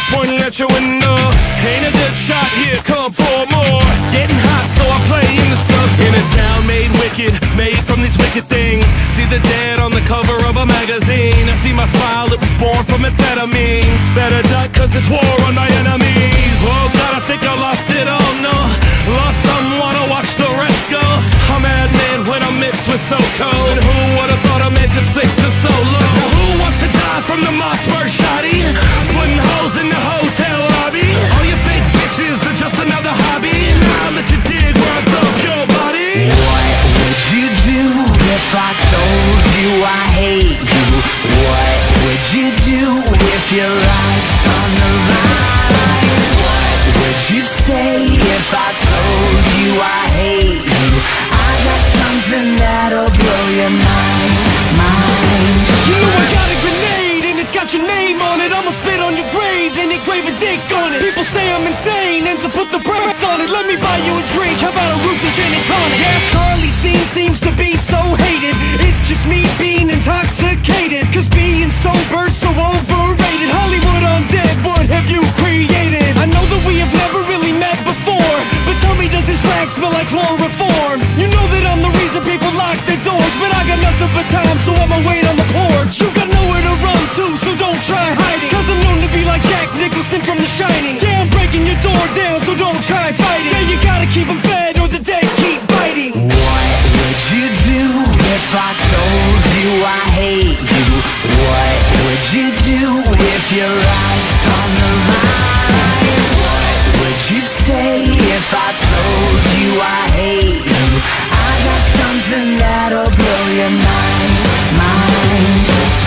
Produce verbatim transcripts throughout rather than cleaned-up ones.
pointing at your window. Ain't a good shot here, come for more. Getting hot, so I play in the stuff. In a town made wicked, made from these wicked things. See the dead on the cover of a magazine. See my smile, it was born from amphetamines. Better duck, cause it's war on my enemies. Oh God, I think I lost it, oh no. Lost someone, I watch the rest go. I'm madman when I'm mixed with so cold. And who would've thought a man could sink to so low? Now who wants to die from the moss first shotty? Putting holes in the hotel lobby. All you fake bitches are just another hobby. Now that you dig where I dump your body. What would you do if I told you I hate you? What would you do if your life's on the line? What would you say if I told you I hate you? I got something that'll blow your mind, mind. You know I got a grenade and it's got your name on it. I'ma spit on your grave and engrave a dick on it. People say I'm insane and to put the brakes on it. Let me buy you a drink, how about a roof and gin and tonic? Yeah, Charlie scene seems to be so hated. It's just me being intoxicated, cause being sober so overrated. Hollywood undead, what have you created? I know that we have never really met before, but tell me, does this rag smell like chloroform? You know that I'm the reason people lock their doors, but I got nothing but time, so I'ma wait on the porch. You got nowhere to run to, so don't try hiding, cause I'm known to be like Jack Nicholson from The Shining. Yeah, I'm breaking your door down, so don't try fighting. Yeah, you gotta keep them fed or the dead keep biting. What would you do if I told you I hate you? What would you do if your life's on the line? What would you say if I told you I hate you? I got something that'll blow your mind, mind.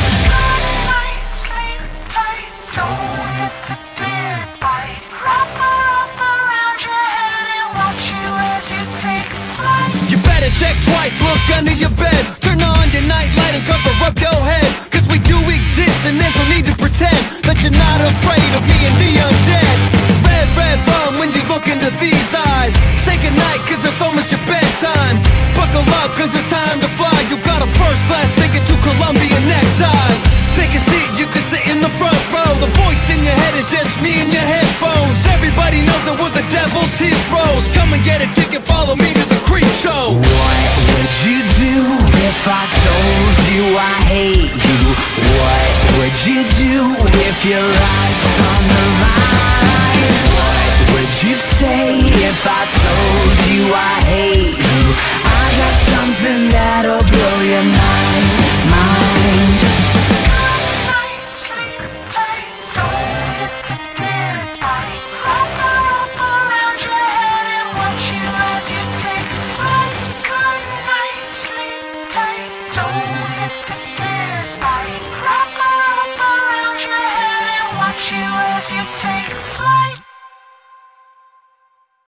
Check twice, look under your bed. Turn on your nightlight and cover up your head, cause we do exist and there's no need to pretend that you're not afraid of me and the undead. Red, red rum when you look into these eyes. Say goodnight cause it's almost your bedtime. Buckle up cause it's time to fly. You got a first class ticket to Columbia neckties. Take a seat, you can sit in the front row. The voice in your head is just me and your headphones. Everybody knows that we're the devil's heroes. Come and get a ticket, follow me to the creep show. What would you do if I told you I hate you? What would you do if your life's on the line? What would you say if I told you I hate you? I got something that'll blow your mind.